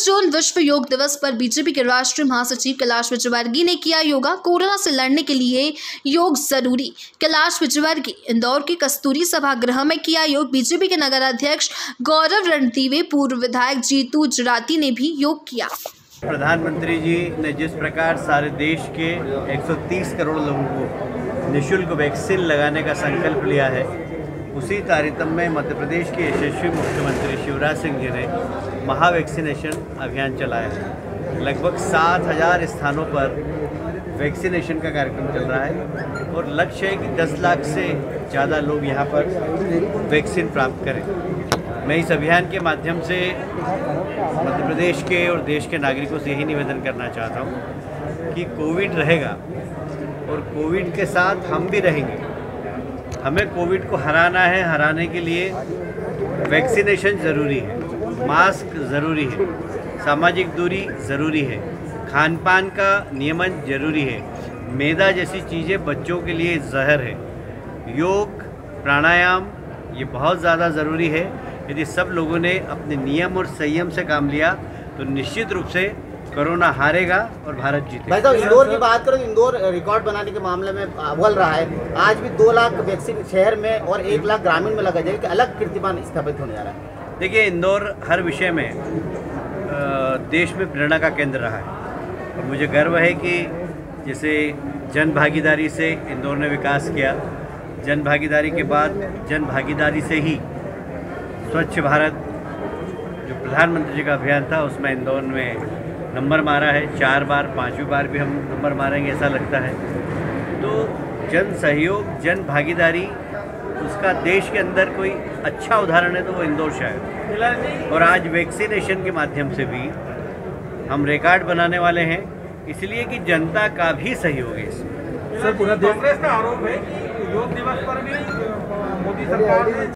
21 जून विश्व योग दिवस पर बीजेपी के राष्ट्रीय महासचिव कैलाश विजयवर्गीय ने किया योगा। कोरोना से लड़ने के लिए योग जरूरी। कैलाश विजयवर्गीय इंदौर के कस्तूरी सभागृह में किया योग। बीजेपी के नगर अध्यक्ष गौरव रणदीवे, पूर्व विधायक जीतू जराती ने भी योग किया। प्रधानमंत्री जी ने जिस प्रकार सारे देश के 130 करोड़ लोगों को निःशुल्क वैक्सीन लगाने का संकल्प लिया है, उसी तारतम्य में मध्य प्रदेश के यशस्वी मुख्यमंत्री शिवराज सिंह जी ने महा वैक्सीनेशन अभियान चलाया है। लगभग 7,000 स्थानों पर वैक्सीनेशन का कार्यक्रम चल रहा है और लक्ष्य है कि 10 लाख से ज़्यादा लोग यहाँ पर वैक्सीन प्राप्त करें। मैं इस अभियान के माध्यम से मध्य प्रदेश के और देश के नागरिकों से यही निवेदन करना चाहता हूँ कि कोविड रहेगा और कोविड के साथ हम भी रहेंगे। हमें कोविड को हराना है। हराने के लिए वैक्सीनेशन ज़रूरी है, मास्क ज़रूरी है, सामाजिक दूरी ज़रूरी है, खान पान का नियमन ज़रूरी है। मैदा जैसी चीज़ें बच्चों के लिए जहर है। योग, प्राणायाम ये बहुत ज़्यादा ज़रूरी है। यदि सब लोगों ने अपने नियम और संयम से काम लिया तो निश्चित रूप से कोरोना हारेगा और भारत जीतेगा। भाई साहब, इंदौर की बात करें, इंदौर रिकॉर्ड बनाने के मामले में अव्वल रहा है। आज भी 2 लाख वैक्सीन शहर में और 1 लाख ग्रामीण में लगा जाएगा कि अलग कीर्तिमान स्थापित होने जा रहा है। देखिए, इंदौर हर विषय में देश में प्रेरणा का केंद्र रहा है और मुझे गर्व है कि जैसे जन भागीदारी से इंदौर ने विकास किया, जन भागीदारी के बाद जन भागीदारी से ही स्वच्छ भारत जो प्रधानमंत्री जी का अभियान था उसमें इंदौर में नंबर मारा है। 4 बार, 5वीं बार भी हम नंबर मारेंगे ऐसा लगता है। तो जन सहयोग, जन भागीदारी, उसका देश के अंदर कोई अच्छा उदाहरण है तो वो इंदौर शहर। और आज वैक्सीनेशन के माध्यम से भी हम रिकॉर्ड बनाने वाले हैं, इसलिए कि जनता का भी सहयोग है इसमें। सर, पूरा कांग्रेस का आरोप है कि योग दिवस पर भी मोदी सरकार ने